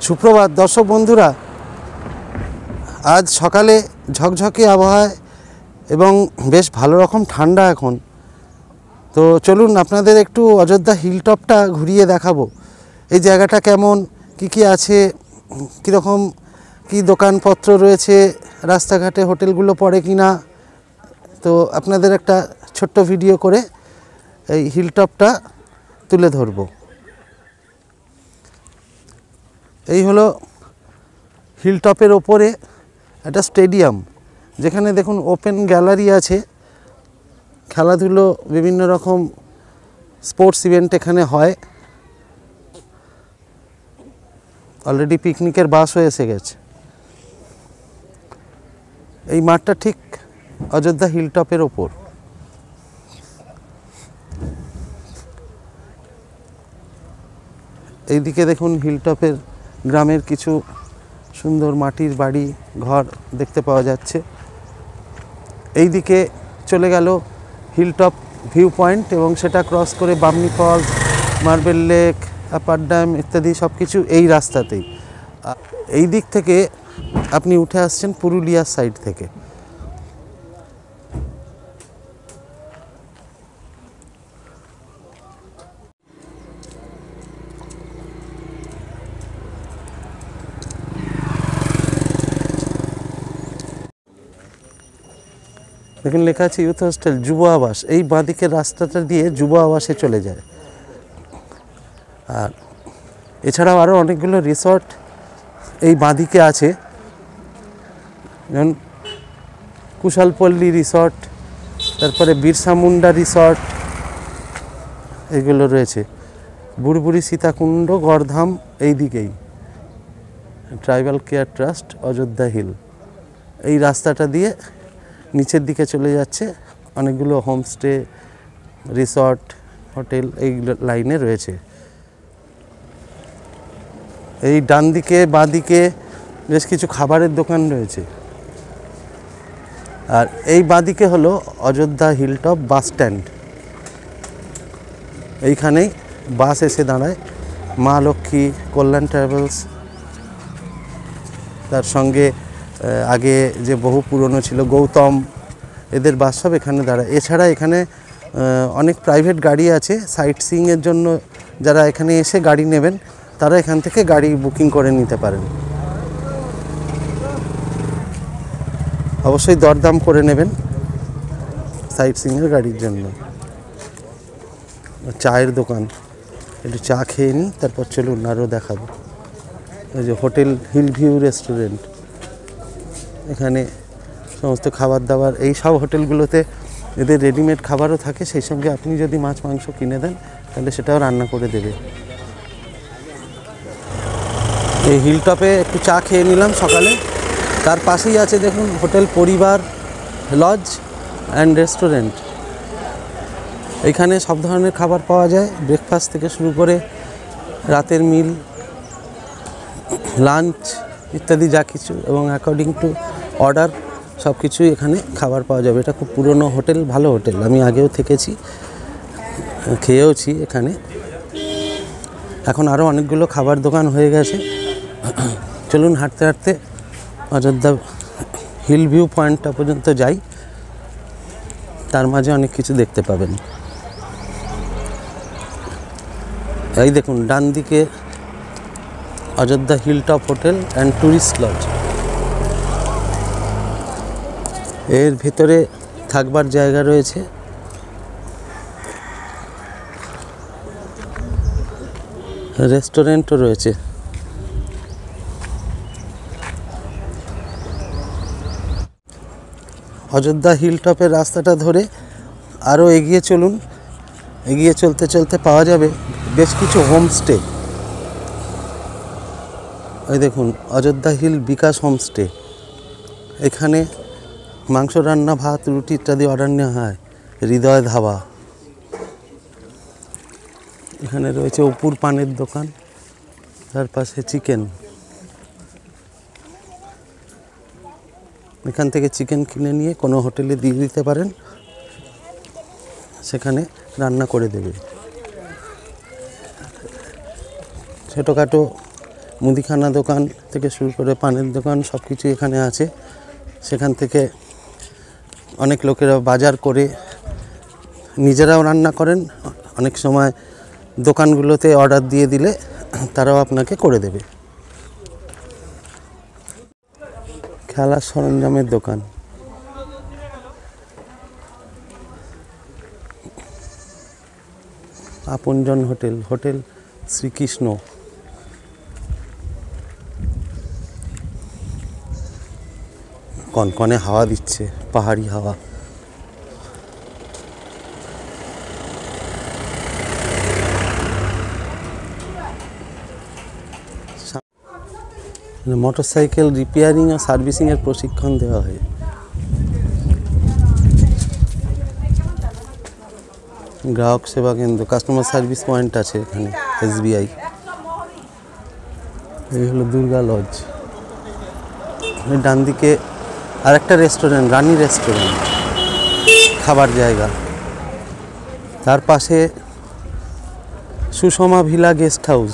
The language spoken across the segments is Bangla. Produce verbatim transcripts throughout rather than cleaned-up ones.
সুপ্রভাত দর্শক বন্ধুরা, আজ সকালে ঝকঝকে আবহাওয়ায় এবং বেশ ভালো রকম ঠান্ডা এখন। তো চলুন আপনাদের একটু অযোধ্যা হিলটপটা ঘুরিয়ে দেখাবো। এই জায়গাটা কেমন, কি কি আছে, কীরকম কি দোকানপত্র রয়েছে, রাস্তাঘাটে হোটেলগুলো পড়ে কি না। তো আপনাদের একটা ছোট্ট ভিডিও করে এই হিলটপটা তুলে ধরবো। এই হলো হিলটপের ওপরে একটা স্টেডিয়াম, যেখানে দেখুন ওপেন গ্যালারি আছে, খেলাধুলো বিভিন্ন রকম স্পোর্টস ইভেন্ট এখানে হয়। অলরেডি পিকনিকের বাসও এসে গেছে। এই মাঠটা ঠিক অযোধ্যা হিলটপের ওপর। এইদিকে দেখুন হিলটপের গ্রামের কিছু সুন্দর মাটির বাড়ি ঘর দেখতে পাওয়া যাচ্ছে। এই দিকে চলে গেল হিলটপ ভিউ পয়েন্ট এবং সেটা ক্রস করে Bamni falls, marble lake, upper dam ইত্যাদি সব কিছু এই রাস্তাতেই। এই দিক থেকে আপনি উঠে আসছেন পুরুলিয়ার সাইড থেকে। দেখুন লেখা আছে ইউথ হোস্টেল, যুব আবাস। এই বাঁদিকের রাস্তাটা দিয়ে যুব আবাসে চলে যায়। আর এছাড়াও আরও অনেকগুলো রিসর্ট এই বাঁদিকে আছে, যেমন কুশালপল্লী রিসর্ট, তারপরে বিরসা মুন্ডা রিসর্ট, এগুলো রয়েছে। বুড়বুড়ি সীতাকুণ্ড গড়ধাম এই দিকেই। Tribal care trust Ayodhya hill. এই রাস্তাটা দিয়ে নিচের দিকে চলে যাচ্ছে। অনেকগুলো হোমস্টে, রিসর্ট, হোটেল এই লাইনে রয়েছে। এই ডান দিকে বাঁ দিকে বেশ কিছু খাবারের দোকান রয়েছে। আর এই বাঁ দিকে হলো অযোধ্যা হিলটপ বাস স্ট্যান্ড। এইখানেই বাস এসে দাঁড়ায়। মা লক্ষ্মী, কল্যাণ ট্রাভেলস, তার সঙ্গে আগে যে বহু পুরনো ছিল গৌতম, এদের বাস সব এখানে দাঁড়ায়। এছাড়া এখানে অনেক প্রাইভেট গাড়ি আছে সাইট সিইংয়ের জন্য। যারা এখানে এসে গাড়ি নেবেন তারা এখান থেকে গাড়ি বুকিং করে নিতে পারেন। অবশ্যই দরদাম করে নেবেন সাইট সিইংয়ের গাড়ির জন্য। চায়ের দোকান, একটু চা খেয়ে নিই, তারপর চলুন আরও দেখাবো। এই যে হোটেল হিল ভিউ রেস্টুরেন্ট, এখানে সমস্ত খাবার দাবার। এই সব হোটেলগুলোতে এদের রেডিমেড খাবারও থাকে, সেই সঙ্গে আপনি যদি মাছ মাংস কিনে দেন তাহলে সেটাও রান্না করে দেবে। এই হিলটপে একটু চা খেয়ে নিলাম সকালে। তার পাশেই আছে দেখুন হোটেল পরিবার লজ অ্যান্ড রেস্টুরেন্ট। এখানে সব ধরনের খাবার পাওয়া যায়, ব্রেকফাস্ট থেকে শুরু করে রাতের মিল, লাঞ্চ ইত্যাদি যা কিছু, এবং অ্যাকর্ডিং টু অর্ডার সব কিছুই এখানে খাবার পাওয়া যাবে। এটা খুব পুরনো হোটেল, ভালো হোটেল। আমি আগেও থেকেছি, খেয়েওছি এখানে। এখন আরও অনেকগুলো খাবার দোকান হয়ে গেছে। চলুন হাঁটতে হাঁটতে অযোধ্যা হিল ভিউ পয়েন্টটা পর্যন্ত যাই, তার মাঝে অনেক কিছু দেখতে পাবেন। এই দেখুন ডান দিকে Ayodhya hilltop hotel and tourist lodge. এর ভিতরে থাকবার জায়গা রয়েছে। রেস্টুরেন্টও রয়েছে। অযোধ্যা হিলটপের রাস্তাটা ধরে আরও এগিয়ে চলুন। এগিয়ে চলতে চলতে পাওয়া যাবে বেশ কিছু হোমস্টে। ওই দেখুন অযোধ্যা হিল বিকাশ হোমস্টে। এখানে মাংস রান্না, ভাত, রুটি ইত্যাদি অর্ডার নেওয়া হয়। হৃদয় ধাবা। এখানে রয়েছে অপুর পানের দোকান, তার পাশে চিকেন। এখান থেকে চিকেন কিনে নিয়ে কোনো হোটেলে দিয়ে দিতে পারেন, সেখানে রান্না করে দেবে। ছোটোখাটো মুদিখানা দোকান থেকে শুরু করে পানের দোকান সব কিছু এখানে আছে। সেখান থেকে অনেক লোকেরা বাজার করে নিজেরাও রান্না করেন, অনেক সময় দোকানগুলোতে অর্ডার দিয়ে দিলে তারাও আপনাকে করে দেবে। খেলার সরঞ্জামের দোকান, আপনজন হোটেল, হোটেল শ্রীকৃষ্ণ, কনকনে হাওয়া দিচ্ছে, পাহাড়ি হাওয়া। মোটরসাইকেল রিপেয়ারিং ও সার্ভিসিংয়ের প্রশিক্ষণ দেওয়া হয়। গ্রাহক সেবা কেন্দ্র, কাস্টমার সার্ভিস পয়েন্ট আছে এখানে, এসবিআই। এই হলো দুর্গা লজ। ডান দিকে আরেকটা রেস্টুরেন্ট, রানী রেস্টুরেন্ট, খাবার জায়গা। তার পাশে সুষমা ভিলা গেস্ট হাউস।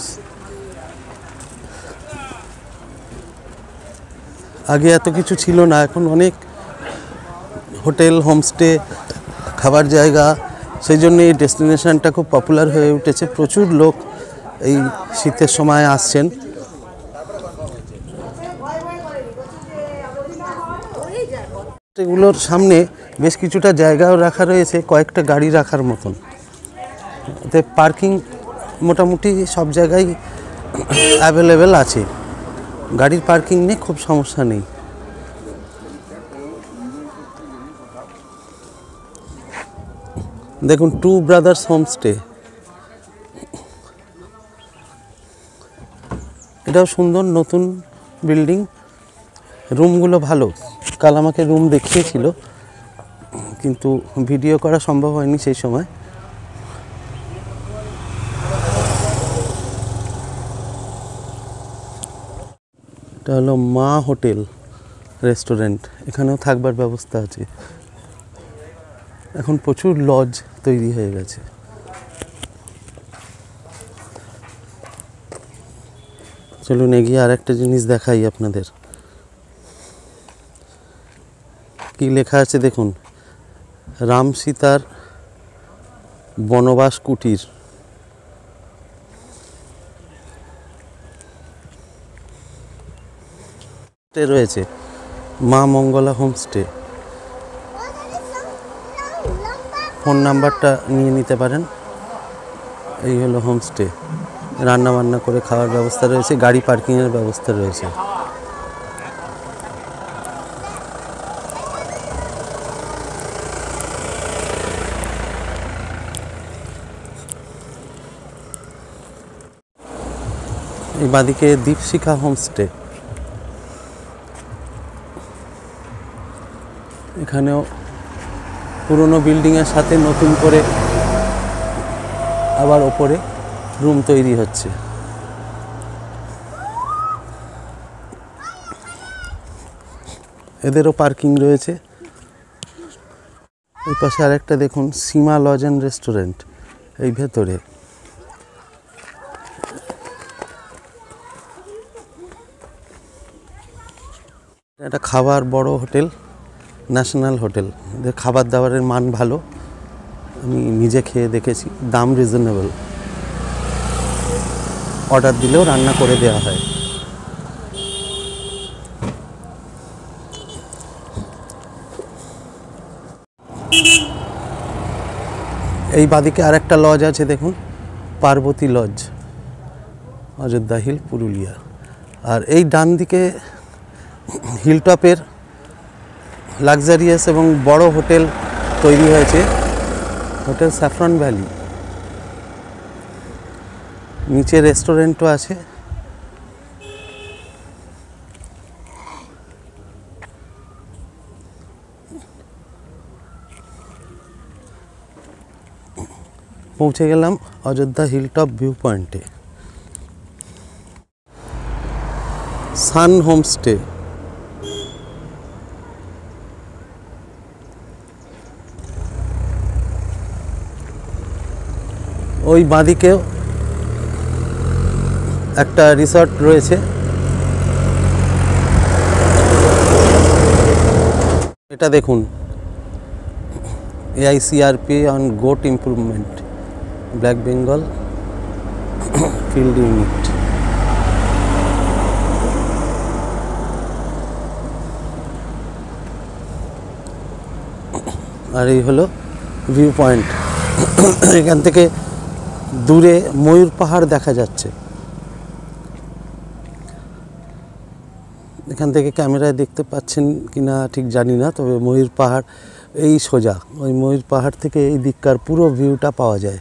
আগে এত কিছু ছিল না, এখন অনেক হোটেল, হোমস্টে, খাবার জায়গা, সেই জন্য এই ডেস্টিনেশনটা খুব পপুলার হয়ে উঠেছে। প্রচুর লোক এই শীতের সময় আসছেন। এগুলোর সামনে বেশ কিছুটা জায়গাও রাখা রয়েছে, কয়েকটা গাড়ি রাখার মতন। এতে পার্কিং মোটামুটি সব জায়গায় অ্যাভেলেবেল আছে, গাড়ির পার্কিং নিয়ে খুব সমস্যা নেই। দেখুন, টু ব্রাদার্স হোমস্টে, এটাও সুন্দর, নতুন বিল্ডিং, রুমগুলো ভালো। কাল আমাকে রুম দেখিয়েছিল, কিন্তু ভিডিও করা সম্ভব হয়নি সেই সময়। এটা হলো মা হোটেল রেস্টুরেন্ট, এখানেও থাকবার ব্যবস্থা আছে। এখন প্রচুর লজ তৈরি হয়ে গেছে। চলুন এগিয়ে আর একটা জিনিস দেখাই আপনাদের। কি লেখা আছে দেখুন, রাম সীতার বনবাস কুটির। রয়েছে মা মঙ্গলা হোমস্টে। ফোন নাম্বারটা নিয়ে নিতে পারেন। এই হলো হোমস্টে, রান্না বান্না করে খাওয়ার ব্যবস্থা রয়েছে, গাড়ি পার্কিংয়ের ব্যবস্থা রয়েছে। এই বাদিকে দীপশিখা হোমস্টে, এখানেও পুরনো বিল্ডিংয়ের সাথে নতুন করে আবার ওপরে রুম তৈরি হচ্ছে। এদেরও পার্কিং রয়েছে। এই পাশে আরেকটা দেখুন, সীমা লজ অ্যান্ড রেস্টুরেন্ট, এই ভেতরে। এটা খাবার বড় হোটেল, ন্যাশনাল হোটেল। এদের খাবার দাবারের মান ভালো, আমি নিজে খেয়ে দেখেছি, দাম রিজনেবল, অর্ডার দিলেও রান্না করে দেওয়া হয়। এই বাদিকে আরেকটা লজ আছে দেখুন, পার্বতী লজ, অযোধ্যা হিল, পুরুলিয়া। আর এই ডান দিকে হিলটপের লাক্সারিয়াস এবং বড় হোটেল তৈরি হয়েছে, হোটেল স্যাফরন ভ্যালি। নিচে রেস্টুরেন্টও আছে। পৌঁছে গেলাম অযোধ্যা হিলটপ ভিউ পয়েন্টে। সান হোমস্টে, ওই বাঁদিকেও একটা রিসর্ট রয়েছে। এটা দেখুন, A I C R P on goat improvement, black Bengal field unit. আর এই হলো ভিউ পয়েন্ট। এখান থেকে দূরে ময়ূর পাহাড় দেখা যাচ্ছে। এখান থেকে ক্যামেরায় দেখতে পাচ্ছেন কিনা ঠিক জানি না, তবে ময়ূর পাহাড় এই সোজা, ওই ময়ূর পাহাড় থেকে এই দিককার পুরো ভিউটা পাওয়া যায়।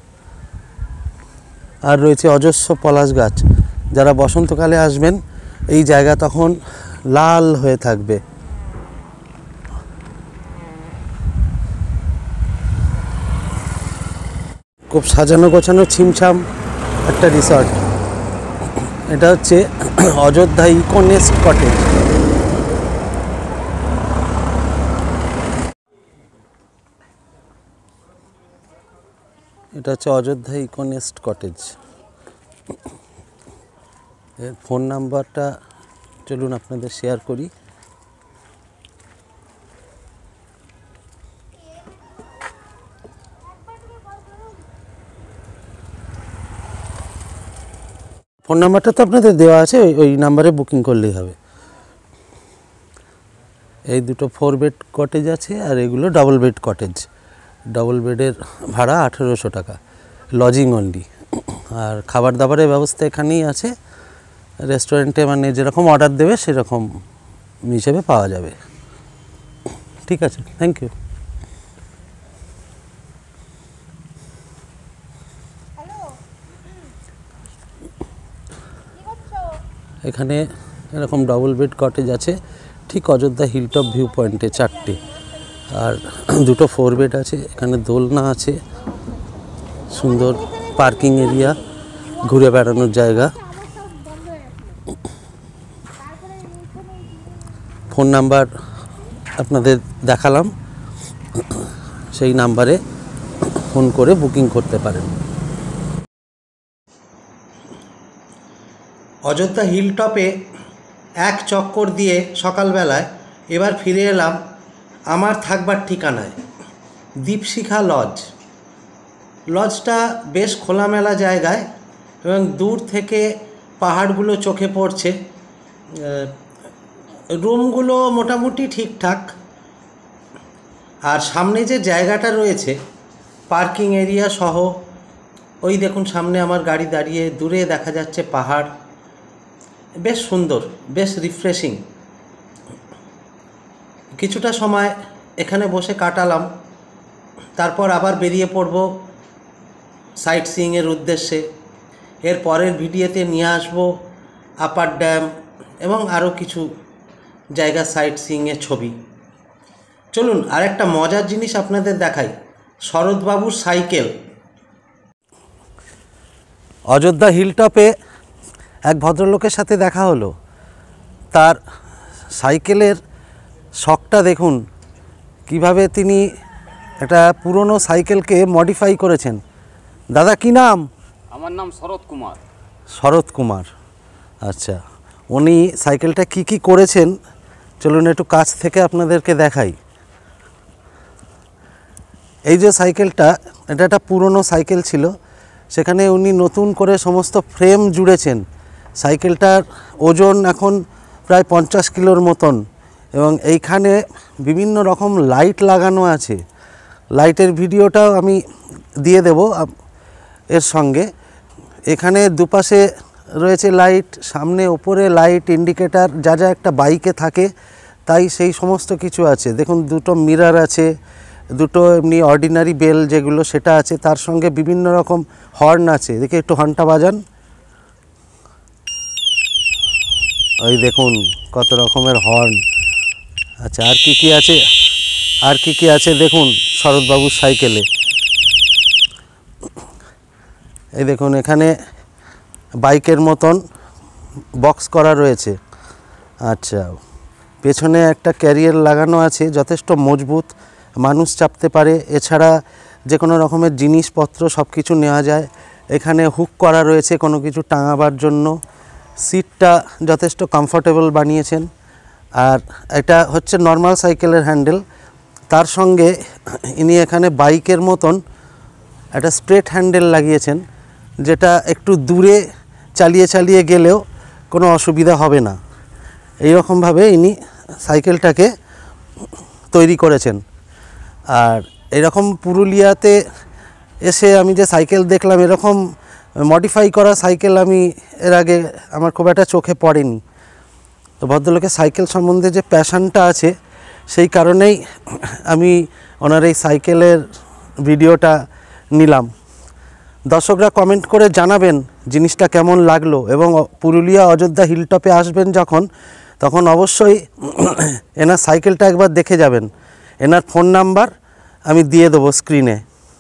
আর রয়েছে অজস্র পলাশ গাছ। যারা বসন্তকালে আসবেন এই জায়গা তখন লাল হয়ে থাকবে। খুব সাজানো গোছানো ছিমছাম একটা রিসর্ট। এটা হচ্ছে অযোধ্যা ইকোনেস্ট কটেজ। এটা হচ্ছে অযোধ্যা ইকোনেস্ট কটেজ। এর ফোন নাম্বারটা চলুন আপনাদের শেয়ার করি। ফোন নাম্বারটা তো আপনাদের দেওয়া আছে, ওই ওই নাম্বারে বুকিং করলেই হবে। এই দুটো ফোর বেড কটেজ আছে, আর এগুলো ডাবল বেড কটেজ। ডাবল বেডের ভাড়া আঠেরোশো টাকা, লজিং অনলি। আর খাবার দাবারের ব্যবস্থা এখানেই আছে। রেস্টুরেন্টে মানে যেরকম অর্ডার দেবে সেরকম হিসেবে পাওয়া যাবে। ঠিক আছে, থ্যাংক ইউ। এখানে এরকম ডাবল বেড কটেজ আছে ঠিক অযোধ্যা হিলটপ ভিউ পয়েন্টে চারটে, আর দুটো ফোর বেড আছে। এখানে দোলনা আছে, সুন্দর পার্কিং এরিয়া, ঘুরে বেড়ানোর জায়গা। ফোন নাম্বার আপনাদের দেখালাম, সেই নাম্বারে ফোন করে বুকিং করতে পারেন। অযোধ্যা হিলটপে এক চক্কর দিয়ে সকালবেলায় এবার ফিরে এলাম আমার থাকবার ঠিকানায়, দীপশিখা লজ। লজটা বেশ খোলামেলা জায়গায় এবং দূর থেকে পাহাড়গুলো চোখে পড়ছে। রুমগুলো মোটামুটি ঠিকঠাক। আর সামনে যে জায়গাটা রয়েছে পার্কিং এরিয়া সহ, ওই দেখুন সামনে আমার গাড়ি দাঁড়িয়ে, দূরে দেখা যাচ্ছে পাহাড়। বেশ সুন্দর, বেশ রিফ্রেশিং। কিছুটা সময় এখানে বসে কাটালাম, তারপর আবার বেরিয়ে পড়ব সাইট সিইংয়ের উদ্দেশ্যে। এর পরের ভিডিওতে নিয়ে আসব আপার ড্যাম এবং আরও কিছু জায়গা সাইট সিইংয়ের ছবি। চলুন আরেকটা মজার জিনিস আপনাদের দেখাই, শরৎবাবুর সাইকেল। অযোধ্যা হিলটপে এক ভদ্রলোকের সাথে দেখা হলো। তার সাইকেলের শখটা দেখুন, কিভাবে তিনি একটা পুরনো সাইকেলকে মডিফাই করেছেন। দাদা কি নাম? আমার নাম শরৎ কুমার। শরৎ কুমার, আচ্ছা। উনি সাইকেলটা কি কি করেছেন চলুন একটু কাছ থেকে আপনাদেরকে দেখাই। এই যে সাইকেলটা, এটা একটা পুরনো সাইকেল ছিল, সেখানে উনি নতুন করে সমস্ত ফ্রেম জুড়েছেন। সাইকেলটার ওজন এখন প্রায় পঞ্চাশ কিলোর মতন, এবং এইখানে বিভিন্ন রকম লাইট লাগানো আছে। লাইটের ভিডিওটাও আমি দিয়ে দেব এর সঙ্গে। এখানে দুপাশে রয়েছে লাইট, সামনে ওপরে লাইট, ইন্ডিকেটার, যা যা একটা বাইকে থাকে তাই সেই সমস্ত কিছু আছে। দেখুন দুটো মিরর আছে, দুটো এমনি অর্ডিনারি বেল যেগুলো সেটা আছে, তার সঙ্গে বিভিন্ন রকম হর্ন আছে। দেখে একটু হর্নটা বাজান। ওই দেখুন কত রকমের হর্ন। আচ্ছা, আর কি কি আছে, আর কি কি আছে দেখুন শরৎবাবুর সাইকেলে। এই দেখুন এখানে বাইকের মতন বক্স করা রয়েছে। আচ্ছা, পেছনে একটা ক্যারিয়ার লাগানো আছে, যথেষ্ট মজবুত, মানুষ চাপতে পারে। এছাড়া যে কোনো রকমের জিনিসপত্র সব কিছু নেওয়া যায়। এখানে হুক করা রয়েছে কোনো কিছু টাঙাবার জন্য। সিটটা যথেষ্ট কমফোর্টেবল বানিয়েছেন। আর এটা হচ্ছে নর্মাল সাইকেলের হ্যান্ডেল, তার সঙ্গে ইনি এখানে বাইকের মতন একটা স্প্রেড হ্যান্ডেল লাগিয়েছেন, যেটা একটু দূরে চালিয়ে চালিয়ে গেলেও কোনো অসুবিধা হবে না। এই রকমভাবে ইনি সাইকেলটাকে তৈরি করেছেন। আর এরকম পুরুলিয়াতে এসে আমি যে সাইকেল দেখলাম, এরকম মডিফাই করা সাইকেল আমি এর আগে আমার খুব একটা চোখে পড়েনি। তো ভদ্রলোকের সাইকেল সম্বন্ধে যে প্যাশনটা আছে, সেই কারণেই আমি ওনার এই সাইকেলের ভিডিওটা নিলাম। দর্শকরা কমেন্ট করে জানাবেন জিনিসটা কেমন লাগলো, এবং পুরুলিয়া অযোধ্যা হিলটপে আসবেন যখন, তখন অবশ্যই এনার সাইকেলটা একবার দেখে যাবেন। এনার ফোন নাম্বার আমি দিয়ে দেবো স্ক্রিনে।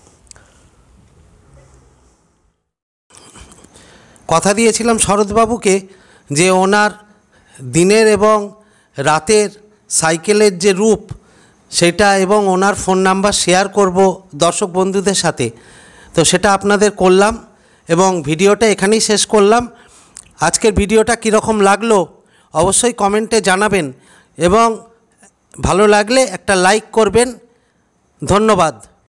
কথা দিয়েছিলাম শরৎবাবুকে যে ওনার দিনের এবং রাতের সাইকেলের যে রূপ সেটা, এবং ওনার ফোন নাম্বার শেয়ার করব দর্শক বন্ধুদের সাথে। তো সেটা আপনাদের করলাম এবং ভিডিওটা এখানেই শেষ করলাম। আজকের ভিডিওটা কীরকম লাগলো অবশ্যই কমেন্টে জানাবেন, এবং ভালো লাগলে একটা লাইক করবেন। ধন্যবাদ।